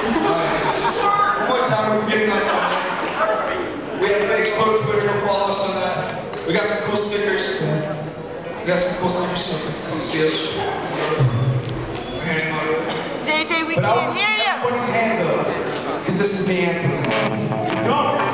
One more time, we're forgetting us. We have Facebook, Twitter, go follow us on that. We got some cool stickers. So come see us. JJ, we can't hear you. Put his hands up, because this is the anthem. Go!